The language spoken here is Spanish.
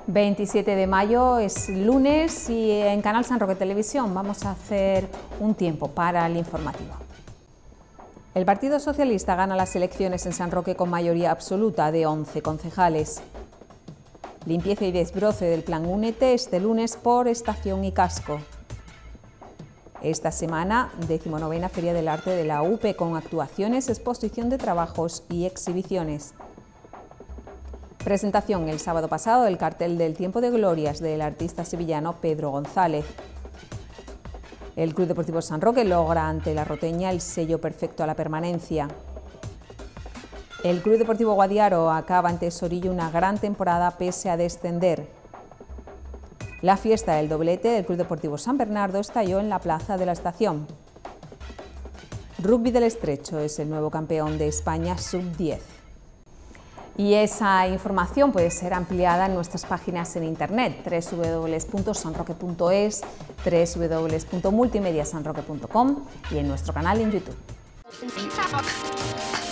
27 de mayo es lunes y en Canal San Roque Televisión vamos a hacer un tiempo para el informativo. El Partido Socialista gana las elecciones en San Roque con mayoría absoluta de 11 concejales. Limpieza y desbroce del Plan Únete este lunes por Estación y Casco. Esta semana, 19ª Feria del Arte de la UPE con actuaciones, exposición de trabajos y exhibiciones. Presentación el sábado pasado del cartel del Tiempo de Glorias del artista sevillano Pedro González. El Club Deportivo San Roque logra ante la Roteña el sello perfecto a la permanencia. El Club Deportivo Guadiaro acaba ante Sorillo una gran temporada pese a descender. La fiesta del doblete del Club Deportivo San Bernardo estalló en la Plaza de la Estación. Rugby del Estrecho es el nuevo campeón de España sub-10. Y esa información puede ser ampliada en nuestras páginas en internet, www.sanroque.es, www.multimediasanroque.com y en nuestro canal en YouTube.